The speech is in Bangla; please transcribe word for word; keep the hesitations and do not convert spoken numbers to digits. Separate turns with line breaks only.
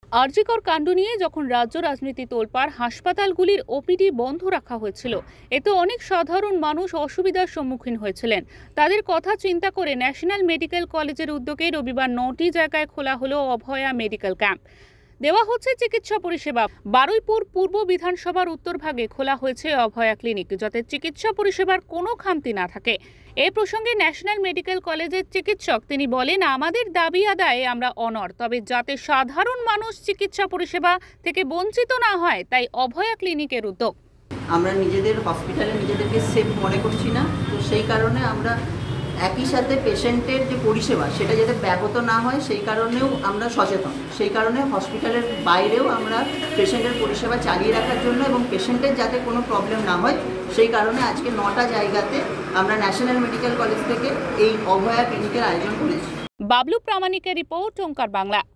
আরজিকর কাণ্ড নিয়ে যখন রাজ্য রাজনীতি তোলপাড়, হাসপাতালগুলির ওপিডি বন্ধ রাখা হয়েছিল, এতে অনেক সাধারণ মানুষ অসুবিধার সম্মুখীন হয়েছিলেন। তাদের কথা চিন্তা করে ন্যাশনাল মেডিকেল কলেজের উদ্যোগে রবিবার নটি জায়গায় খোলা হলো অভয়া মেডিকেল ক্যাম্প। দেওয়া হচ্ছে চিকিৎসা পরিষেবা। বারুইপুর পূর্ব বিধানসভার উত্তরভাগে খোলা হয়েছে অভয়া ক্লিনিক, যাতে চিকিৎসা পরিষেবার কোনো খামতি না থাকে। এ প্রসঙ্গে ন্যাশনাল মেডিকেল কলেজের চিকিৎসক তিনি বলেন, আমাদের দাবি আদায়ে আমরা অনড়, তবে যাতে সাধারণ মানুষ চিকিৎসা পরিষেবা থেকে বঞ্চিত না হয়, তাই অভয়া ক্লিনিকের উদ্যোগ।
আমরা নিজেদের হসপিটালে নিজেদেরকে সেফ মনে করছি না, তো সেই কারণে আমরা একই সাথে পেশেন্টের যে পরিষেবা সেটা যাতে ব্যাহত না হয় সেই কারণেও আমরা সচেতন। সেই কারণে হসপিটালের বাইরেও আমরা পেশেন্টের পরিষেবা চালিয়ে রাখার জন্য এবং পেশেন্টের যাতে কোনো প্রবলেম না হয় সেই কারণে আজকে নটা জায়গাতে আমরা ন্যাশনাল মেডিকেল কলেজ থেকে এই অভয়া ক্লিনিকের আয়োজন করেছি।
বাবলু প্রামাণিকের রিপোর্ট, ওঙ্কার বাংলা।